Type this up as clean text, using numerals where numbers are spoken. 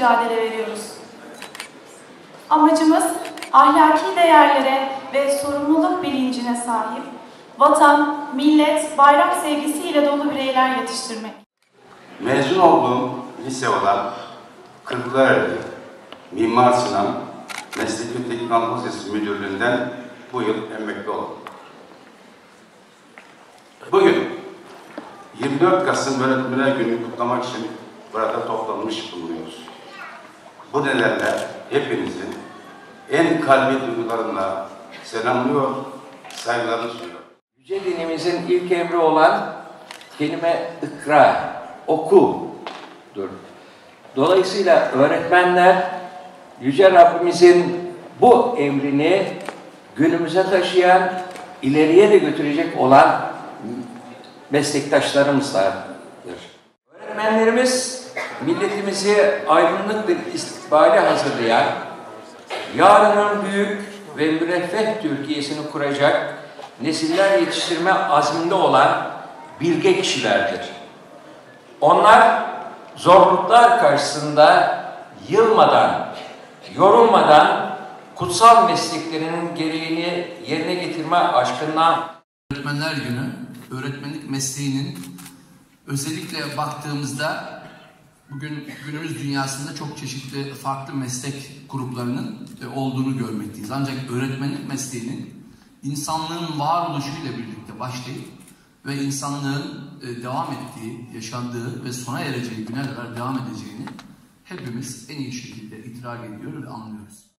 mücadele veriyoruz. Amacımız ahlaki değerlere ve sorumluluk bilincine sahip, vatan, millet, bayrak sevgisiyle dolu bireyler yetiştirmek. Mezun olduğum lise olan Kırklareli Mimar Sinan Mesleki ve Teknoloji Lisesi Müdürlüğü'nden bu yıl emekli oldum. Bugün 24 Kasım Öğretmenler Günü'nü kutlamak için burada toplanmış bulunuyoruz. Bu nedenle hepinizin en kalbi duygularımla selamlıyor, saygılarını sunuyorum. Yüce dinimizin ilk emri olan kelime ikra, okudur. Dolayısıyla öğretmenler Yüce Rabbimizin bu emrini günümüze taşıyan, ileriye de götürecek olan meslektaşlarımızdır. Öğretmenlerimiz milletimizi aydınlık bir istikbale hazırlayan, yarının büyük ve müreffeh Türkiye'sini kuracak nesiller yetiştirme azminde olan bilge kişilerdir. Onlar zorluklar karşısında yılmadan, yorulmadan kutsal mesleklerinin gereğini yerine getirme aşkından. Öğretmenler Günü, öğretmenlik mesleğinin özellikle baktığımızda bugün günümüz dünyasında çok çeşitli farklı meslek gruplarının olduğunu görmekteyiz. Ancak öğretmenlik mesleğinin insanlığın varoluşuyla birlikte başlayıp ve insanlığın devam ettiği, yaşadığı ve sona ereceği güne kadar devam edeceğini hepimiz en iyi şekilde idrak ediyor ve anlıyoruz.